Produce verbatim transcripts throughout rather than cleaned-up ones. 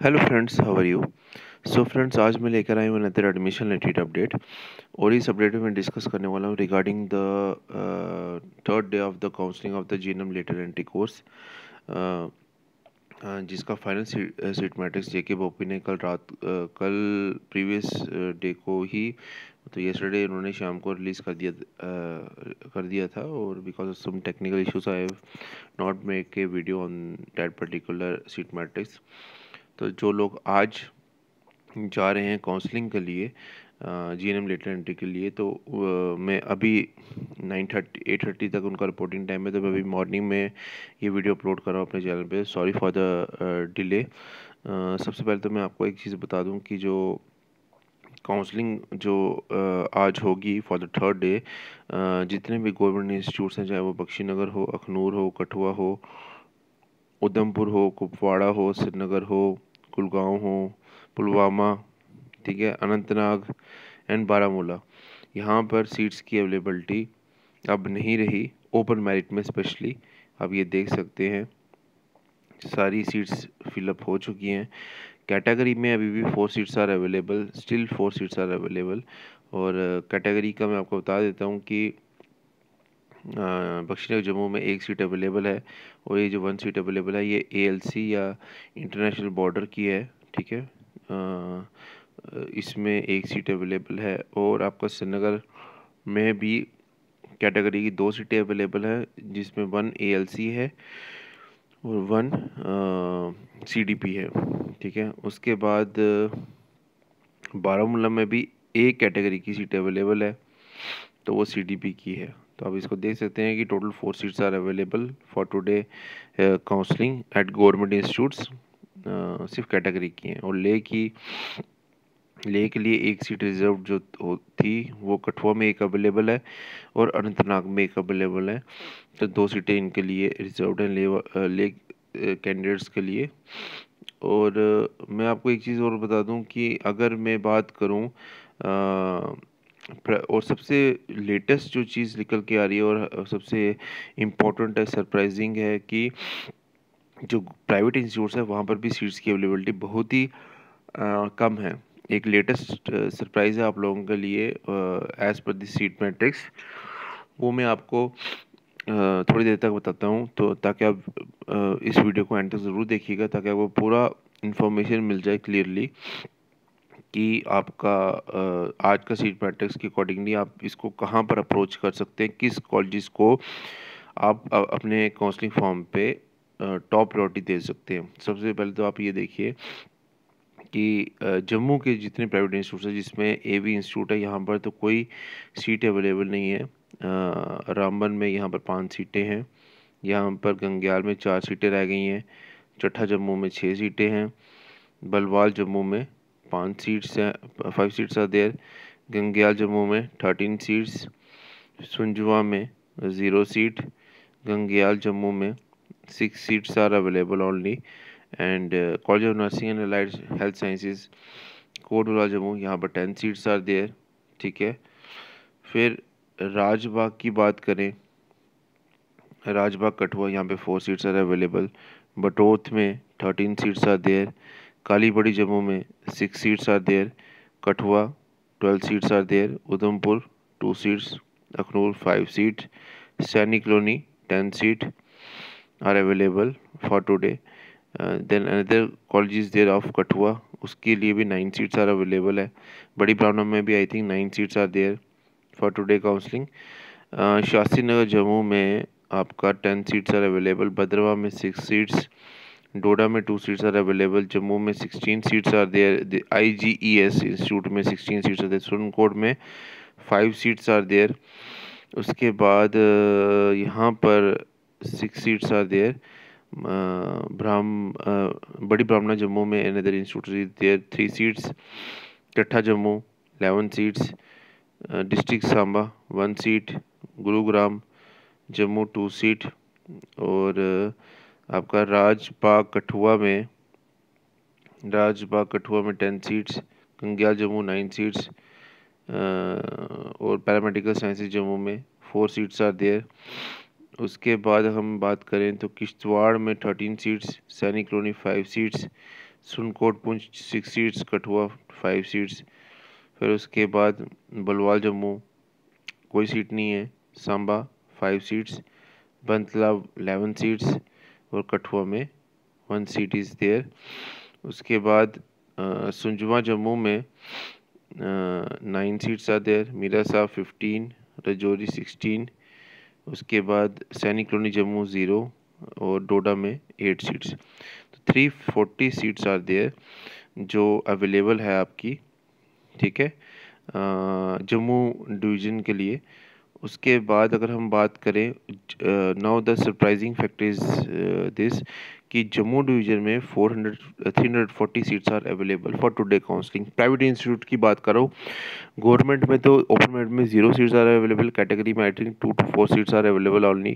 Hello friends, how are you. So friends, आज मैं लेकर आया हूँ अनदर एडमिशन रिलेटेड अपडेट। और इस अपडेट में मैं डिस्कस करने वाला हूँ regarding the third day of the counselling of the GNM letter entry course, जिसका final seat matrix JK BOPEE ने कल रात uh, कल प्रीवियस डे को ही, तो येस्टरडे उन्होंने शाम को रिलीज़ कर दिया uh, कर दिया था। और because of some technical issues I have not make a video on that particular seat matrix. तो जो लोग आज जा रहे हैं काउंसलिंग के लिए, जीएनएम लेटर एंट्री के लिए, तो uh, मैं अभी नाइन थर्टी एट थर्टी तक उनका रिपोर्टिंग टाइम है, तो मैं अभी मॉर्निंग में ये वीडियो अपलोड कर रहा हूँ अपने चैनल पे। Sorry for the delay. सबसे पहले तो मैं आपको एक चीज़ बता दूं कि जो काउंसलिंग जो uh, आज होगी फॉर द थर्ड डे, जितने भी गवर्नमेंट इंस्टीट्यूट्स हैं, चाहे वो बख्शीनगर हो, अखनूर हो, कठुआ हो, उधमपुर हो, कुपवाड़ा हो, श्रीनगर हो, कुलगांव हो, पुलवामा, ठीक है, अनंतनाग एंड बारामूला, यहाँ पर सीट्स की अवेलेबिलिटी अब नहीं रही ओपन मेरिट में। स्पेशली आप ये देख सकते हैं सारी सीट्स फिलअप हो चुकी हैं। कैटेगरी में अभी भी four seats are available, still four seats are available. और कैटेगरी का मैं आपको बता देता हूँ कि बख्शीनगर जम्मू में एक सीट अवेलेबल है, और ये जो वन सीट अवेलेबल है ये एएलसी या इंटरनेशनल बॉर्डर की है, ठीक है। आ, इसमें एक सीट अवेलेबल है। और आपका श्रीनगर में भी कैटेगरी की दो सीटें अवेलेबल है, जिसमें वन एएलसी है और वन सीडीपी है, ठीक है। उसके बाद बारामूला में भी एक कैटेगरी की सीट अवेलेबल है, तो वो सीडीपी की है। तो आप इसको देख सकते हैं कि total four seats are available for today counselling at government institutes. सिर्फ कैटेगरी की हैं। और ले की ले के लिए एक सीट रिजर्व जो थी वो कठुआ में एक अवेलेबल है और अनंतनाग में एक अवेलेबल है। तो दो सीटें इनके लिए रिजर्व हैं ले, ले कैंडिडेट्स के लिए। और मैं आपको एक चीज़ और बता दूं कि अगर मैं बात करूं और सबसे लेटेस्ट जो चीज़ निकल के आ रही है और सबसे इम्पोर्टेंट है, सरप्राइजिंग है, कि जो प्राइवेट इंस्टीट्यूट्स है वहाँ पर भी सीट्स की अवेलेबिलिटी बहुत ही आ, कम है। एक लेटेस्ट सरप्राइज़ है आप लोगों के लिए as per this seat matrix, वो मैं आपको आ, थोड़ी देर तक बताता हूँ। तो ताकि आप आ, इस वीडियो को एंड तक ज़रूर देखिएगा, ताकि आपको पूरा इन्फॉर्मेशन मिल जाए क्लियरली कि आपका आ, आज का सीट मैट्रिक्स के अकॉर्डिंगली आप इसको कहाँ पर अप्रोच कर सकते हैं, किस कॉलेजेस को आप अपने काउंसलिंग फॉर्म पे टॉप प्रायोरिटी दे सकते हैं। सबसे पहले तो आप ये देखिए कि जम्मू के जितने प्राइवेट इंस्टीट्यूट हैं, जिसमें एवी इंस्टीट्यूट है, यहाँ पर तो कोई सीट अवेलेबल नहीं है। रामबन में यहाँ पर पाँच सीटें हैं, यहाँ पर गंग्याल में चार सीटें रह गई हैं, चट्ठा जम्मू में छः सीटें हैं, बलवाल जम्मू में पाँच सीट्स हैं, five seats are there, Gangyal Jammu में थर्टीन सीट्स, सुंजवा में ज़ीरो सीट, गंग्याल जम्मू में six seats are available only, and college of nursing and allied health sciences Kotla Jammu, यहाँ पर टेन सीट्स आर देयर, ठीक है। फिर राजबाग की बात करें, राजबाग कठुआ, यहाँ पे four seats are available, Batote में thirteen seats are there, Kalibari Jammu में six seats are there, Kathua twelve seats are there, Udhampur two seats, Akhnoor five seat, Sainik colony ten seat are available for today. Then another colleges there of Kathua, उसके लिए भी nine seats are available है। बड़ी ब्राह्मण में भी I think nine seats are there for today counselling. Shastri Nagar Jammu में आपका ten seats are available, Bhaderwah में सिक्स सीट्स, डोडा में two seats are available, Jammu में sixteen seats are there, I G E S institute में sixteen seats are there, Surankote में five seats are there. उसके बाद यहाँ पर सिक्स सीट्स आर देयर, ब्राह्म बड़ी ब्राह्मणा जम्मू में another institute there three seats, Chatha Jammu eleven seats, district Samba one seat, Gurugram Jammu two seat, और आपका राजबाग कठुआ में राजबाग कठुआ में ten seats, Gangyal Jammu nine seats, और पैरामेडिकल साइंसेज जम्मू में फोर सीट्स आर देयर। उसके बाद हम बात करें तो किश्तवाड़ में thirteen seats, Sainik colony five seats, Sunkot Poonch six seats, Kathua five seats. फिर उसके बाद बलवाल जम्मू कोई सीट नहीं है, Samba five seats, Bantalab eleven seats और कठुआ में वन सीट इज़ देयर। उसके बाद सुंजवा जम्मू में nine seats are there, Mira Sahib fifteen, Rajouri sixteen. उसके बाद सैनिक कॉलोनी जम्मू ज़ीरो और डोडा में एट सीट्स। तो three forty seats are there जो अवेलेबल है आपकी, ठीक है, जम्मू डिवीज़न के लिए। उसके बाद अगर हम बात करें, now the surprising fact is this कि जम्मू डिवीज़न में four hundred three hundred forty seats are available for today counselling. Private institute की बात करो, गवर्नमेंट में तो ओपन मेरिट में zero seats are available, category में I think two two four seats are available only,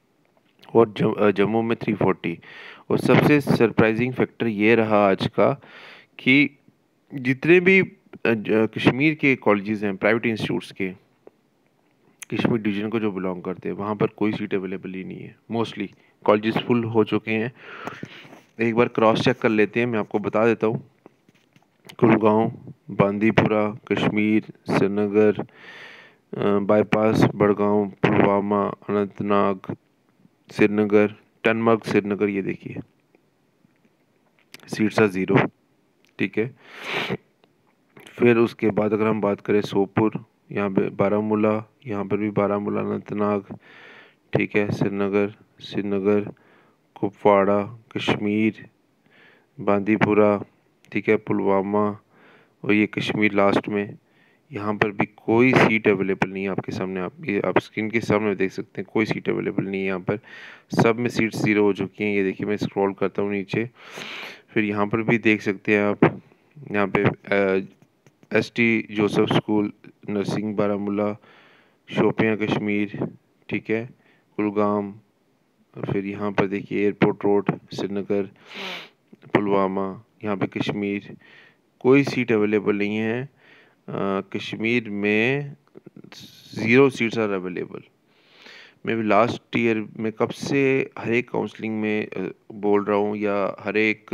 और जम्मू में थ्री फोर्टी। और सबसे सरप्राइजिंग फैक्टर ये रहा आज का कि जितने भी कश्मीर के कॉलेजेस हैं प्राइवेट इंस्टीट्यूट्स के, कश्मीर डिवीज़न को जो बिलोंग करते हैं, वहाँ पर कोई सीट अवेलेबल ही नहीं है। मोस्टली कॉलेजेस फुल हो चुके हैं। एक बार क्रॉस चेक कर लेते हैं, मैं आपको बता देता हूँ। कुलगांव, बांदीपुरा, कश्मीर, श्रीनगर, बाईपास, बड़गांव, पुलवामा, अनंतनाग, श्रीनगर, टनमर्ग श्रीनगर, ये देखिए सीट्स आर ज़ीरो, ठीक है। फिर उसके बाद अगर हम बात करें सोपुर, यहाँ पे बारामूला, यहाँ पर भी बारामूला, अनंतनाग, ठीक है, श्रीनगर श्रीनगर कुपवाड़ा, कश्मीर, बांदीपुरा, ठीक है, पुलवामा, और ये कश्मीर लास्ट में। यहाँ पर भी कोई सीट अवेलेबल नहीं है आपके सामने, आप ये आप स्क्रीन के सामने देख सकते हैं, कोई सीट अवेलेबल नहीं है यहाँ पर। सब में सीट्स ज़ीरो हो चुकी हैं। ये देखिए, मैं स्क्रॉल करता हूँ नीचे, फिर यहाँ पर भी देख सकते हैं आप, यहाँ पे S T Joseph school nursing Baramulla, Shopian Kashmir, ठीक है, कुलगाम, फिर यहाँ पर देखिए एयरपोर्ट रोड श्रीनगर, पुलवामा, यहाँ पे कश्मीर, कोई सीट अवेलेबल नहीं है। आ, कश्मीर में ज़ीरो सीट्स आर अवेलेबल। मैं भी लास्ट ईयर में कब से हर एक काउंसलिंग में बोल रहा हूँ, या हर एक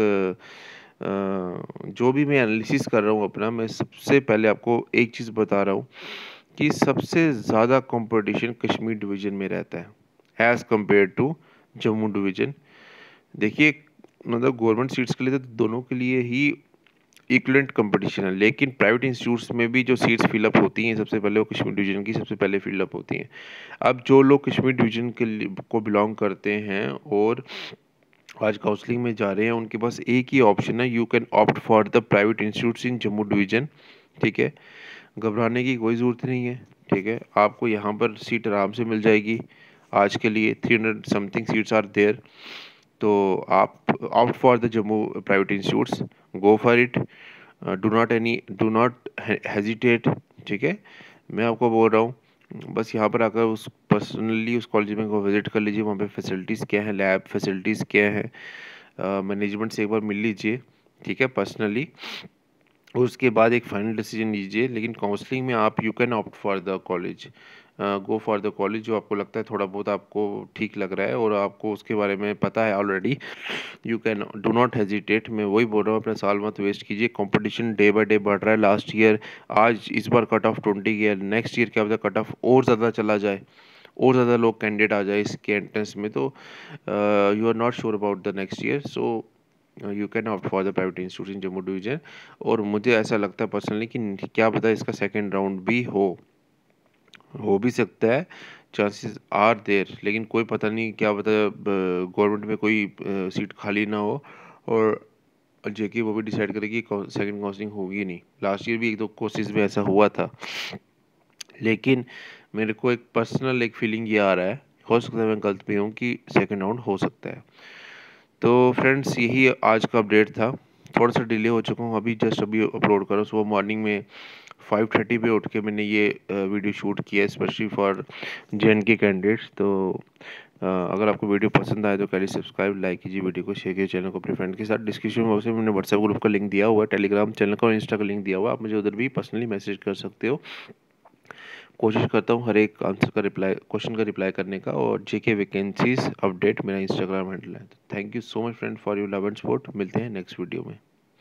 जो भी मैं एनालिसिस कर रहा हूँ अपना, मैं सबसे पहले आपको एक चीज़ बता रहा हूँ कि सबसे ज़्यादा कंपटीशन कश्मीर डिवीज़न में रहता है as compare to Jammu division. देखिए, मतलब गवर्नमेंट सीट्स के लिए तो दोनों के लिए ही इक्वलेंट कंपटीशन है, लेकिन प्राइवेट इंस्टीट्यूट्स में भी जो सीट्स फिलअप होती हैं सबसे पहले वो कश्मीर डिवीज़न की सबसे पहले फिलअप होती हैं। अब जो लोग कश्मीर डिवीज़न के को बिलोंग करते हैं और आज काउंसलिंग में जा रहे हैं, उनके पास एक ही ऑप्शन है, you can opt for the private institutes in Jammu division, ठीक है। घबराने की कोई ज़रूरत नहीं है, ठीक है। आपको यहाँ पर सीट आराम से मिल जाएगी। आज के लिए three hundred something seats are there, तो आप opt for the Jammu private institutes, go for it, do not any do not hesitate, ठीक है। मैं आपको बोल रहा हूँ, बस यहाँ पर आकर उस पर्सनली उस कॉलेज में को विज़िट कर लीजिए, वहाँ पे फैसिलिटीज़ क्या है, लैब फैसिलिटीज़ क्या है, मैनेजमेंट से एक बार मिल लीजिए, ठीक है, पर्सनली। उसके बाद एक फाइनल डिसीजन लीजिए। लेकिन काउंसलिंग में आप you can opt for the college, go for the college जो आपको लगता है थोड़ा बहुत आपको ठीक लग रहा है और आपको उसके बारे में पता है already, you can do not hesitate. मैं वही बोल रहा हूँ, अपना साल मत वेस्ट कीजिए। कंपटीशन डे बाय डे बढ़ रहा है। लास्ट ईयर आज इस बार कट ऑफ ट्वेंटी गया, नेक्स्ट ईयर क्या पता कट ऑफ और ज़्यादा चला जाए, और ज़्यादा लोग कैंडिडेट आ जाए इसके एंट्रेंस में, तो you are not sure about the next year, so you can opt for the private institute in Jammu division. और मुझे ऐसा लगता है पर्सनली कि क्या पता इसका सेकेंड राउंड भी हो हो भी सकता है, चांसेस आर देयर, लेकिन कोई पता नहीं, क्या पता गवर्नमेंट में कोई सीट खाली ना हो और जेके वो भी डिसाइड करे कि सेकंड काउंसलिंग होगी नहीं। लास्ट ईयर भी एक दो कोर्सेज में ऐसा हुआ था, लेकिन मेरे को एक पर्सनल एक फीलिंग ये आ रहा है, हो सकता है मैं गलत भी हूँ, कि सेकंड राउंड हो सकता है। तो फ्रेंड्स, यही आज का अपडेट था। थोड़ा सा डिले हो चुका हूँ, अभी जस्ट अभी अपलोड करो। सुबह मॉर्निंग में फाइव थर्टी पे उठ के मैंने ये वीडियो शूट किया है specially for J and K candidates. तो अगर आपको वीडियो पसंद आए तो कैसे सब्सक्राइब, लाइक कीजिए, वीडियो को शेयर कीजिए, चैनल को अपने फ्रेंड के साथ। डिस्क्रिप्शन बॉक्स में मैंने व्हाट्सएप ग्रुप का लिंक दिया हुआ है, टेलीग्राम चैनल का और इंस्टा का लिंक दिया हुआ है, आप मुझे उधर भी पर्सनली मैसेज कर सकते हो। कोशिश करता हूँ हर एक आंसर का रिप्लाई, क्वेश्चन का रिप्लाई करने का। और जेके वैकेंसीज अपडेट मेरा इंस्टाग्राम हैंडल है। Thank you so much friend for your love and support. मिलते हैं नेक्स्ट वीडियो में।